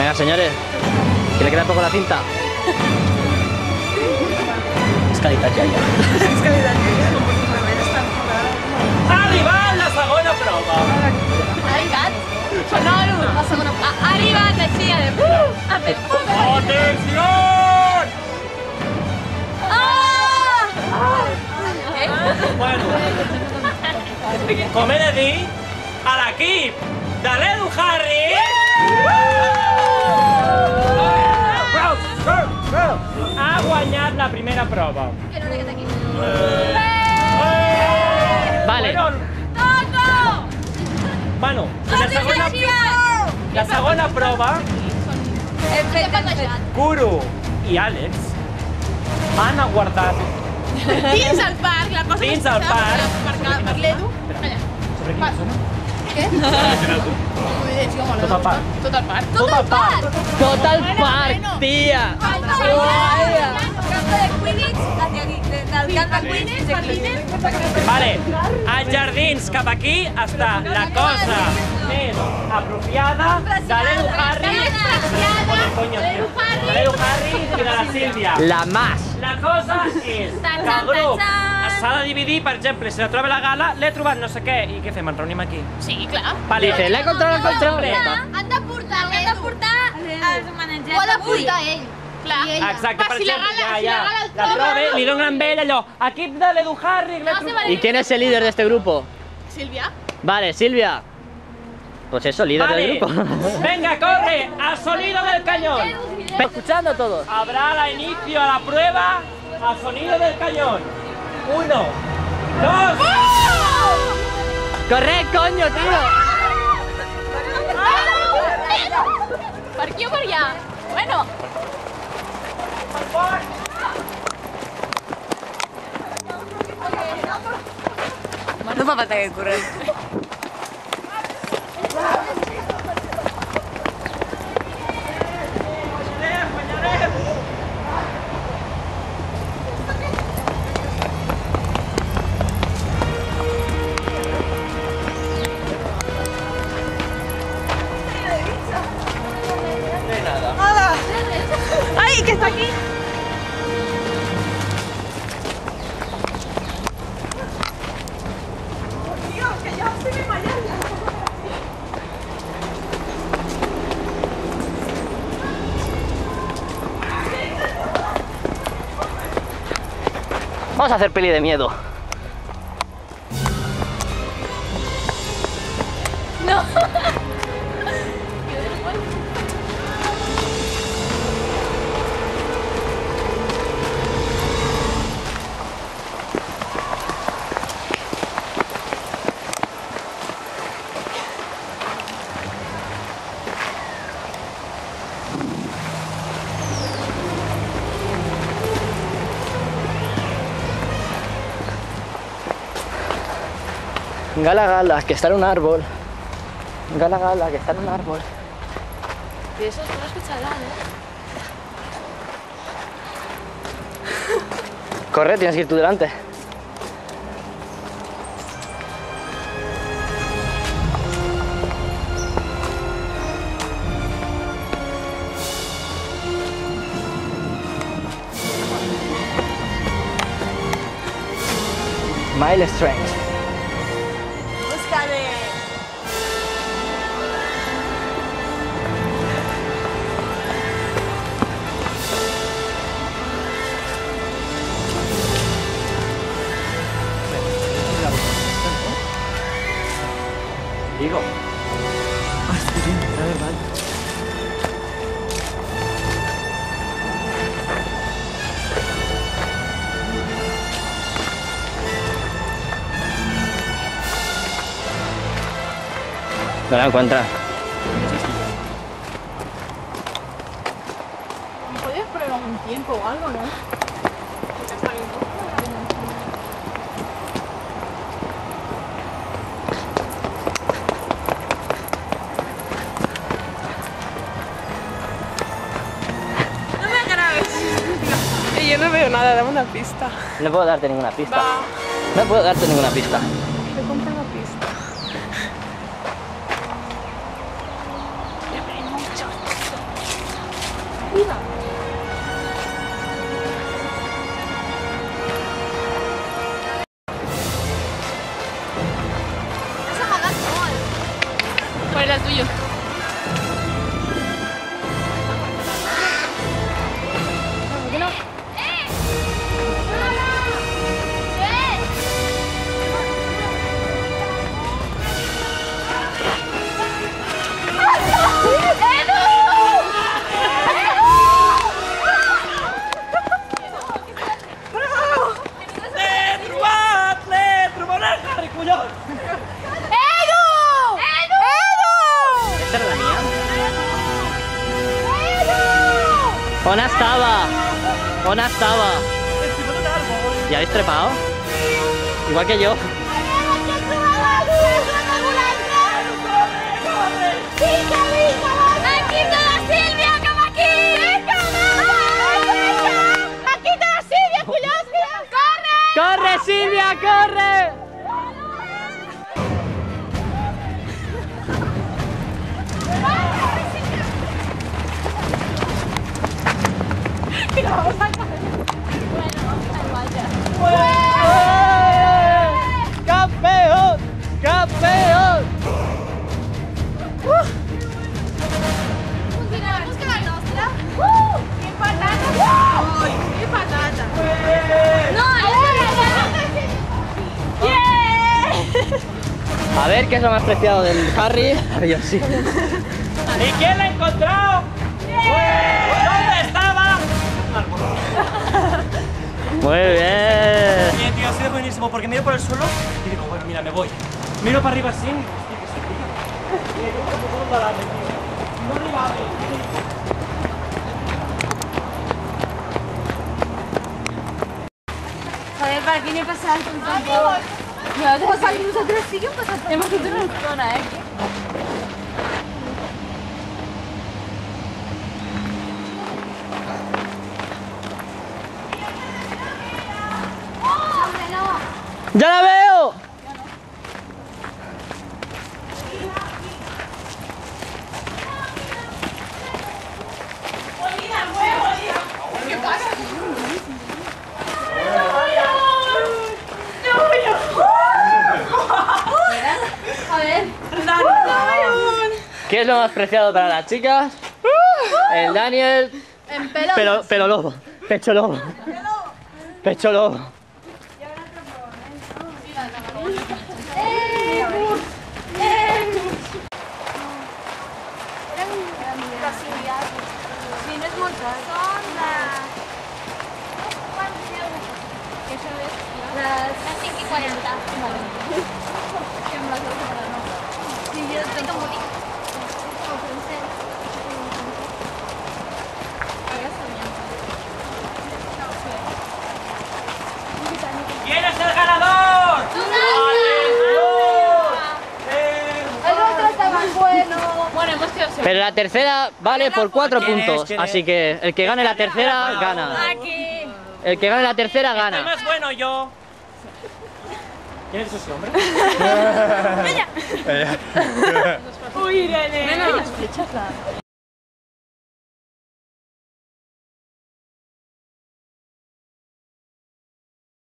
Venga, señores, que le queda poco la cinta. És qualitat ja. És qualitat ja. Ha arribat la segona prova. Ha arribat? Sonoro. La segona prova. Ha arribat així, ha fet... Atenció! Bueno, com he de dir, a l'equip de l'Edu Harry ha guanyat la primera prova. Vale. Bueno, la segona prova, Kuro i Àlex han aguardat Dins el parc, la cosa dins el parc. per l'Edu. Sobre quina zona? Què? Tot el parc. Tot el parc. Tot el parc. Tot el parc, tia! Campo de Quidditch, hacia aquí. Del camp de Quidditch, aquí. Vale, als jardins cap aquí està la cosa més apropiada de l'Edu Harry, de l'Edu Harry i de la Sílvia. La más. La cosa és que el grup s'ha de dividir, per exemple, si la troba la Gala, l'he trobat no sé què, i què fem, ens reunim aquí? Sí, clar. Vale. Dice, l'he controlat, el control. Han de portar els homenatjats. Ho ha de portar ell. Clar. Exacte, per Si la exemple, Gala ja, el la trobe, li donen a ell allò, equip de l'Edu Harry, ¿Y quién es el líder de este grupo? Sílvia. Vale, Silvia. Pues eso, líder del grupo. Venga, corre, al sonido del cañón. Escuchando todos. Habrá la inicio a la prueba al sonido del cañón. 1, 2. ¡Corre, coño, tío! Per aquí o per allà? Bueno. No fa falta que correr. ¡Ay, que está aquí! Dios, que ya estoy desmayando. Vamos a hacer peli de miedo. No. Gala, gala, que está en un árbol. Gala, gala, que está en un árbol. Y eso tú lo has escuchado, Corre, tienes que ir tú delante. Miles Strange. Búscale. Digo. Ah, estoy bien, era verdad. No la encuentras. ¿Me podías poner un tiempo o algo, no? No me grabes. Yo no veo nada, dame una pista. No puedo darte ninguna pista. Va. No puedo darte ninguna pista. Te compro una pista. ¿Cuál era el tuyo? ¿Esta era la mía? On estaba? On estaba? ¿Ya habéis trepado? Igual que yo. ¡Aquí está Silvia, come aquí! ¡Aquí está Silvia, cuidado! ¡Corre! ¡Corre, Silvia, corre! ¡Campeón! ¡Campeón! Busca la nostra. ¡Qué patata! ¡Qué patata! ¡No, A ver qué es lo más preciado del Harry. Yo sí. ¿Y quién la ha encontrado? ¿Dónde estaba? Muy bien. Bien, tío, ha sido buenísimo porque miro por el suelo y digo, bueno, mira, me voy. Miro para arriba así y digo, hostia, que se pica. Y digo, ¿cómo va a darle, tío? No le va a ver. Joder, ¿para qué no pasa algo tampoco? No, te pasa algo, nosotros sí que pasa. Hemos hecho una zona, ¿eh? ¡Ya la veo! A ver. ¿Qué es lo más preciado para las chicas? El Daniel. En pelo. Pelo lobo. Pecho lobo. Pecho lobo. Si no es mucho. Las 5:40. Sí, yo tengo muy. ¿Quién es el ganador? El otro está más bueno. Bueno, hemos quedado seguros. Pero la tercera vale por 4 ¿Quién es? puntos. ¿Quién es? Así que el que gane la tercera gana. Aquí. El que gane la tercera Soy gana. más bueno yo. ¿Quién es ese hombre? Uy, Irene.